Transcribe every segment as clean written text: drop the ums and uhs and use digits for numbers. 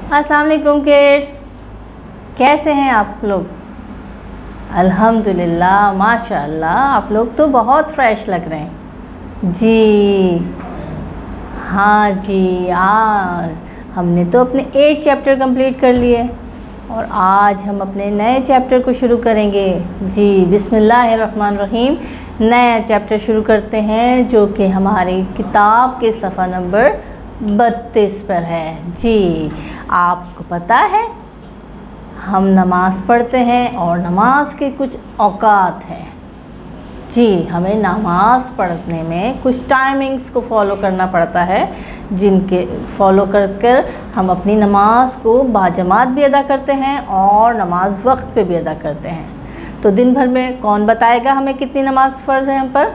अस्सलाम वालेकुम किड्स, कैसे हैं आप लोग? अल्हम्दुलिल्लाह, माशाअल्लाह, आप लोग तो बहुत फ्रेश लग रहे हैं जी। हाँ जी, आज हमने तो अपने 8 चैप्टर कंप्लीट कर लिए और आज हम अपने नए चैप्टर को शुरू करेंगे जी। बिस्मिल्लाहिर्रहमानिर्रहीम। नया चैप्टर शुरू करते हैं जो कि हमारी किताब के सफ़ा नंबर 32 पर है जी। आपको पता है हम नमाज़ पढ़ते हैं और नमाज के कुछ औकात हैं जी। हमें नमाज़ पढ़ने में कुछ टाइमिंग्स को फॉलो करना पड़ता है, जिनके फॉलो कर हम अपनी नमाज को बाजमात भी अदा करते हैं और नमाज वक्त पे भी अदा करते हैं। तो दिन भर में कौन बताएगा हमें कितनी नमाज फ़र्ज़ है हम पर?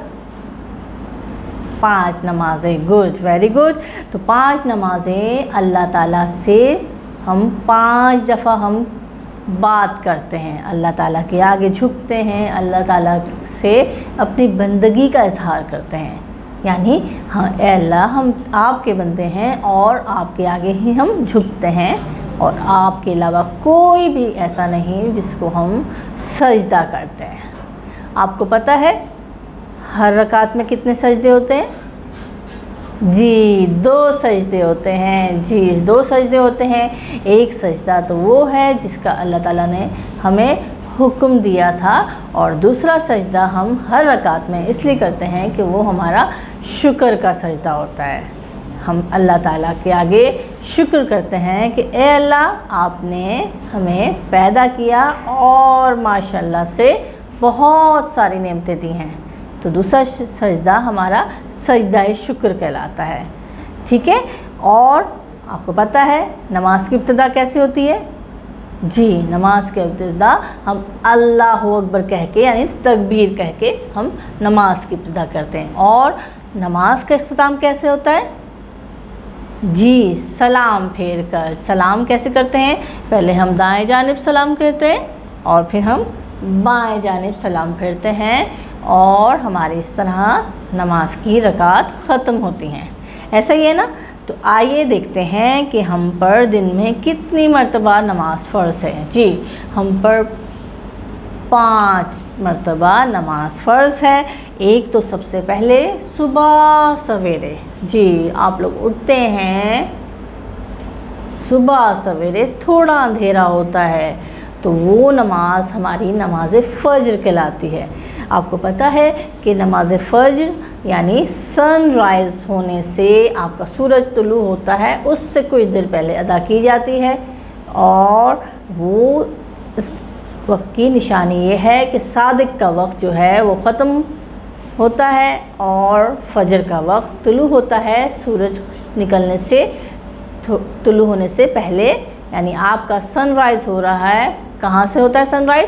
5 नमाज़ें। Good, very good. तो 5 नमाज़ें अल्लाह ताला से हम 5 दफ़ा हम बात करते हैं, अल्लाह ताला के आगे झुकते हैं, अल्लाह ताला से अपनी बंदगी का इजहार करते हैं। यानी हाँ ए अल्लाह, हम आपके बंदे हैं और आपके आगे ही हम झुकते हैं और आपके अलावा कोई भी ऐसा नहीं जिसको हम सजदा करते हैं। आपको पता है हर रकात में कितने सजदे होते हैं? जी, 2 सजदे होते हैं जी, 2 सजदे होते हैं। एक सजदा तो वो है जिसका अल्लाह ताला ने हमें हुक्म दिया था और दूसरा सजदा हम हर रकात में इसलिए करते हैं कि वो हमारा शुक्र का सजदा होता है। हम अल्लाह ताला के आगे शुक्र करते हैं कि ए अल्लाह, आपने हमें पैदा किया और माशाल्लाह से बहुत सारी नेमतें दी हैं। तो दूसरा सजदा हमारा सजदा शुक्र कहलाता है, ठीक है। और आपको पता है नमाज की इब्तिदा कैसे होती है? जी, नमाज की इब्तिदा हम अल्लाहु अकबर कह के यानी तकबीर कह के हम नमाज की इब्तिदा करते हैं। और नमाज का इख्तिताम कैसे होता है? जी, सलाम फेर कर। सलाम कैसे करते हैं? पहले हम दाएं जानिब सलाम कहते हैं और फिर हम बाएं जानिब सलाम फेरते हैं और हमारी इस तरह नमाज की रकात ख़त्म होती हैं। ऐसा ही है ना? तो आइए देखते हैं कि हम पर दिन में कितनी मरतबा नमाज फ़र्ज़ है जी। हम पर 5 मरतबा नमाज फ़र्ज़ है। एक तो सबसे पहले सुबह सवेरे जी, आप लोग उठते हैं सुबह सवेरे, थोड़ा अंधेरा होता है तो वो नमाज हमारी नमाज फ़ज्र कहलाती है। आपको पता है कि नमाज फ़ज्र यानी सनराइज़ होने से आपका सूरज तुलू होता है, उससे कुछ देर पहले अदा की जाती है। और वो इस वक्त की निशानी ये है कि सादिक का वक्त जो है वो ख़त्म होता है और फ़ज्र का वक्त तुलू होता है सूरज निकलने से, तुलू होने से पहले। यानी आपका सनराइज़ हो रहा है, कहाँ से होता है सनराइज़?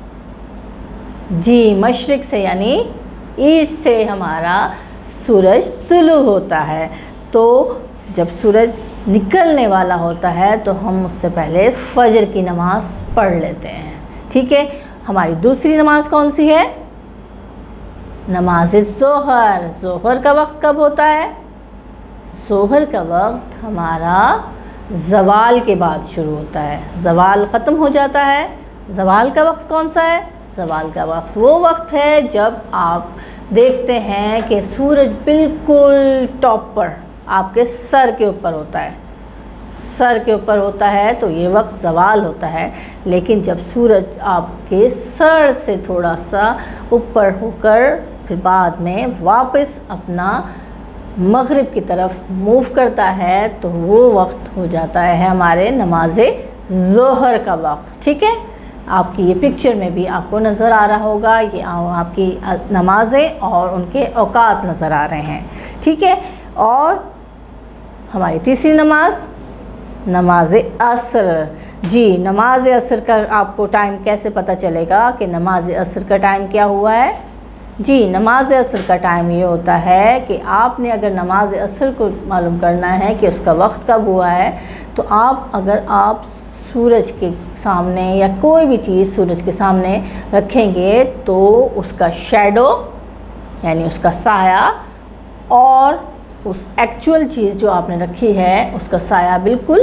जी, मशरिक़ से यानी ईस्ट से हमारा सूरज तुलू होता है। तो जब सूरज निकलने वाला होता है तो हम उससे पहले फ़ज्र की नमाज़ पढ़ लेते हैं, ठीक है। हमारी दूसरी नमाज कौन सी है? नमाज ज़ोहर। ज़ोहर का वक्त कब होता है? ज़ोहर का वक्त हमारा ज़वाल के बाद शुरू होता है, ज़वाल ख़त्म हो जाता है। ज़वाल का वक्त कौन सा है? ज़वाल का वक्त वो वक्त है जब आप देखते हैं कि सूरज बिल्कुल टॉप पर आपके सर के ऊपर होता है, सर के ऊपर होता है, तो ये वक्त ज़वाल होता है। लेकिन जब सूरज आपके सर से थोड़ा सा ऊपर होकर फिर बाद में वापस अपना मग़रिब की तरफ मूव करता है तो वो वक्त हो जाता है हमारे नमाज ज़ोहर का वक्त, ठीक है। आपकी ये पिक्चर में भी आपको नज़र आ रहा होगा, ये आपकी नमाज़ें और उनके औकात नज़र आ रहे हैं, ठीक है। और हमारी तीसरी नमाज नमाज असर जी। नमाज असर का आपको टाइम कैसे पता चलेगा कि नमाज असर का टाइम क्या हुआ है? जी, नमाज असर का टाइम ये होता है कि आपने अगर नमाज असर को मालूम करना है कि उसका वक्त कब हुआ है तो अगर आप सूरज के सामने या कोई भी चीज़ सूरज के सामने रखेंगे तो उसका शैडो यानी उसका साया और उस एक्चुअल चीज़ जो आपने रखी है उसका साया बिल्कुल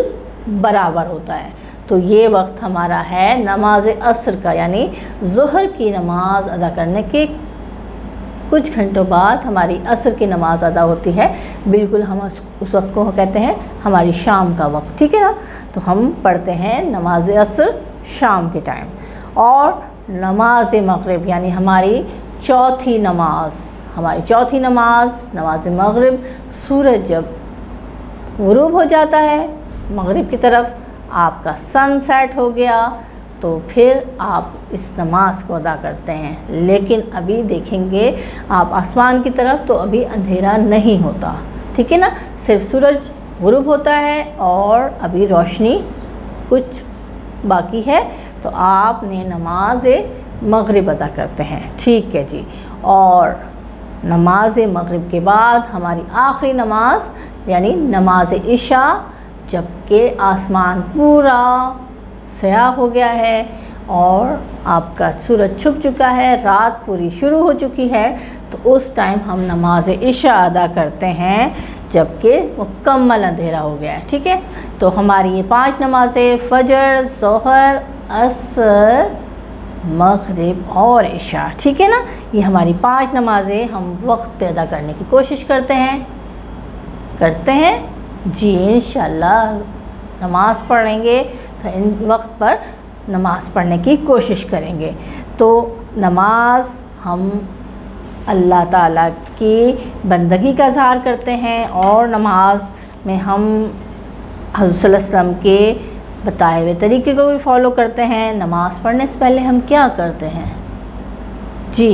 बराबर होता है। तो ये वक्त हमारा है नमाज असर का, यानी ज़ोहर की नमाज़ अदा करने के कुछ घंटों बाद हमारी असर की नमाज़ अदा होती है। बिल्कुल हम उस वक्त को कहते हैं हमारी शाम का वक्त, ठीक है ना। तो हम पढ़ते हैं नमाज असर शाम के टाइम। और नमाज मगरिब यानी हमारी चौथी नमाज, नमाज मगरिब, सूरज जब गुरूब हो जाता है मगरिब की तरफ, आपका सनसेट हो गया, तो फिर आप इस नमाज को अदा करते हैं। लेकिन अभी देखेंगे आप आसमान की तरफ, तो अभी अंधेरा नहीं होता, ठीक है ना, सिर्फ सूरज गुरूब होता है और अभी रोशनी कुछ बाकी है। तो आपने नमाज मगरिब अदा करते हैं, ठीक है जी। और नमाज मगरिब के बाद हमारी आखिरी नमाज यानी नमाज इशा, जबकि आसमान पूरा स्याह हो गया है और आपका सूरज छुप चुका है, रात पूरी शुरू हो चुकी है, तो उस टाइम हम नमाज इशा अदा करते हैं जबकि मुकम्मल अंधेरा हो गया है, ठीक है। तो हमारी ये 5 नमाज़ें फजर, ज़ोहर, असर, मगरिब और इशा, ठीक है ना, ये हमारी 5 नमाज़ें हम वक्त पे अदा करने की कोशिश करते हैं जी। इंशाअल्लाह नमाज़ पढ़ेंगे तो इन वक्त पर नमाज़ पढ़ने की कोशिश करेंगे। तो नमाज हम अल्लाह ताला की बंदगी का इज़हार करते हैं और नमाज में हम हज़रत सल्लल्लाहु अलैहि वसल्लम के बताए हुए तरीके को भी फॉलो करते हैं। नमाज़ पढ़ने से पहले हम क्या करते हैं जी,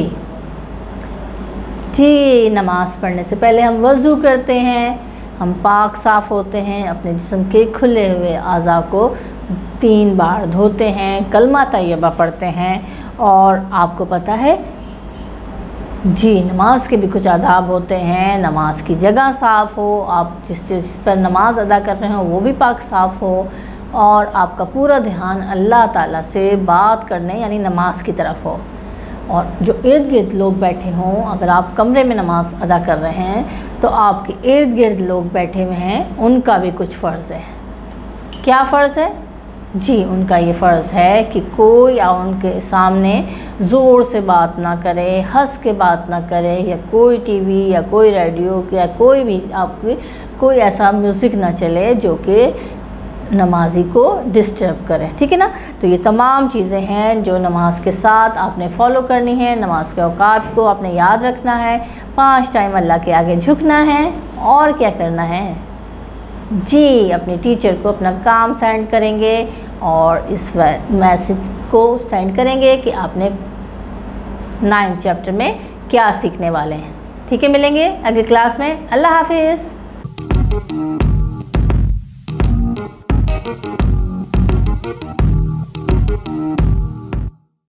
नमाज़ पढ़ने से पहले हम वज़ू करते हैं, हम पाक साफ़ होते हैं, अपने जिस्म के खुले हुए आज़ा को 3 बार धोते हैं, कलमा तैयबा पढ़ते हैं। और आपको पता है जी, नमाज के भी कुछ आदाब होते हैं। नमाज की जगह साफ़ हो, आप जिस चीज़ पर नमाज अदा कर रहे हो वो भी पाक साफ़ हो, और आपका पूरा ध्यान अल्लाह ताला से बात करने यानी नमाज की तरफ हो। और जो इर्द गिर्द लोग बैठे हों, अगर आप कमरे में नमाज अदा कर रहे हैं तो आपके इर्द गिर्द लोग बैठे हुए हैं, उनका भी कुछ फ़र्ज़ है। क्या फ़र्ज़ है जी, उनका ये फ़र्ज़ है कि कोई या उनके सामने ज़ोर से बात ना करे, हंस के बात ना करे, या कोई टीवी या कोई रेडियो या कोई भी आपकी कोई ऐसा म्यूज़िक ना चले जो कि नमाजी को डिस्टर्ब करे, ठीक है ना। तो ये तमाम चीज़ें हैं जो नमाज के साथ आपने फॉलो करनी है। नमाज के औकात को आपने याद रखना है, 5 टाइम अल्लाह के आगे झुकना है, और क्या करना है जी, अपने टीचर को अपना काम सेंड करेंगे और इस मैसेज को सेंड करेंगे कि आपने 9th चैप्टर में क्या सीखने वाले हैं, ठीक है। मिलेंगे अगली क्लास में। अल्लाह हाफिज़।